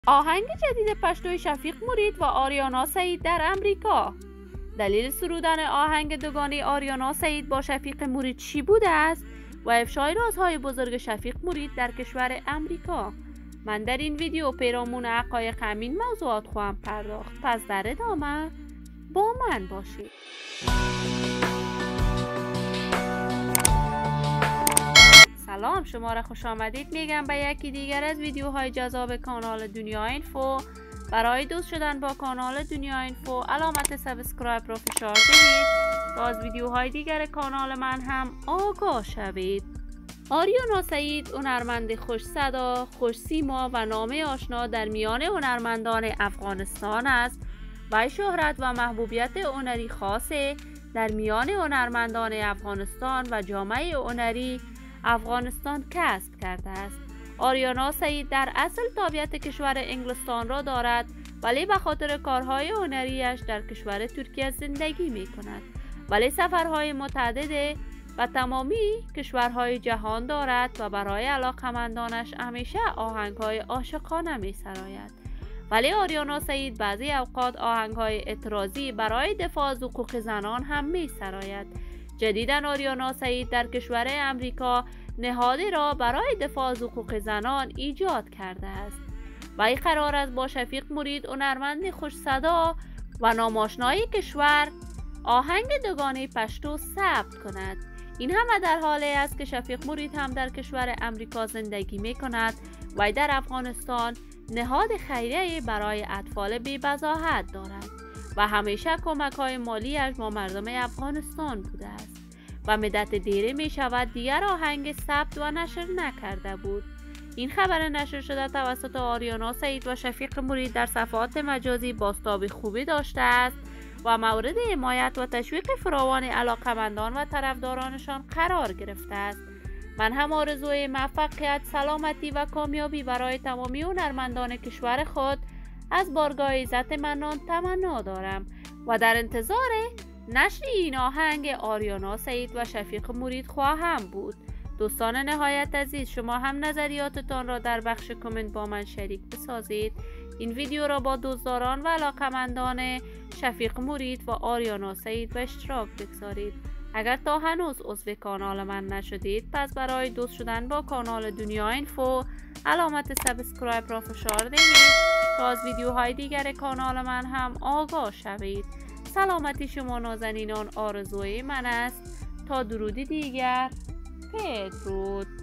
آهنگ جدید پشتوی شفیق مرید و آریانا سعید در امریکا. دلیل سرودن آهنگ دوگانه آریانا سعید با شفیق مرید چی بوده است و افشای رازهای بزرگ شفیق مرید در کشور امریکا؟ من در این ویدیو پیرامون حقایق همین موضوعات خواهم پرداخت، پس در ادامه با من باشید. سلام، شما را خوش آمدید میگم به یکی دیگر از ویدیوهای جذاب کانال دنیا اینفو. برای دوست شدن با کانال دنیا اینفو علامت سابسکرایب رو فشار دهید تا از ویدیوهای دیگر کانال من هم آگاه شوید. آریانا سعید هنرمند خوش صدا، خوش سیما و نام آشنا در میان هنرمندان افغانستان است و شهرت و محبوبیت هنری خاصه در میان هنرمندان افغانستان و جامعه هنری افغانستان کسب کرده است. آریانا سعید در اصل تابعیت کشور انگلستان را دارد، ولی به خاطر کارهای هنریش در کشور ترکیه زندگی می کند، ولی سفرهای متعدد و تمامی کشورهای جهان دارد و برای علاقمندانش همیشه آهنگهای عاشقانه می سراید. ولی آریانا سعید بعضی اوقات آهنگهای اعتراضی برای دفاع از حقوق زنان هم می سراید. جدیداً آریانا سعید در کشور امریکا نهادی را برای دفاع از حقوق زنان ایجاد کرده است. وی قرار است با شفیق مرید هنرمند خوش صدا و نامآشنای کشور آهنگ دوگانه پشتو ثبت کند. این همه در حالی است که شفیق مرید هم در کشور امریکا زندگی می کند و در افغانستان نهاد خیریه برای اطفال بی بضاعت دارد و همیشه کمک های مالیش با مردم افغانستان بوده است و مدت دیری می شود دیگر آهنگ ثبت و نشر نکرده بود. این خبر نشر شده توسط آریانا سعید و شفیق مرید در صفحات مجازی بازتاب خوبی داشته است و مورد حمایت و تشویق فراوان علاقمندان و طرفدارانشان قرار گرفته است. من هم آرزوی موفقیت، سلامتی و کامیابی برای تمامی هنرمندان کشور خود از بارگاه عزت منان تمنا دارم و در انتظار نشر این آهنگ آریانا سعید و شفیق مرید خواهم بود. دوستان نهایت عزیز، شما هم نظریاتتان را در بخش کامنت با من شریک بسازید. این ویدیو را با دوستداران و علاقمندان شفیق مرید و آریانا سعید به اشتراک بگذارید. اگر تا هنوز عضو کانال من نشدید، پس برای دوست شدن با کانال دنیا اینفو علامت سابسکرایب را فشار دهید تا از ویدیوهای دیگر کانال من هم آگاه شوید. سلامتی شما نازنینان آرزوی من است. تا درودی دیگر، بدرود.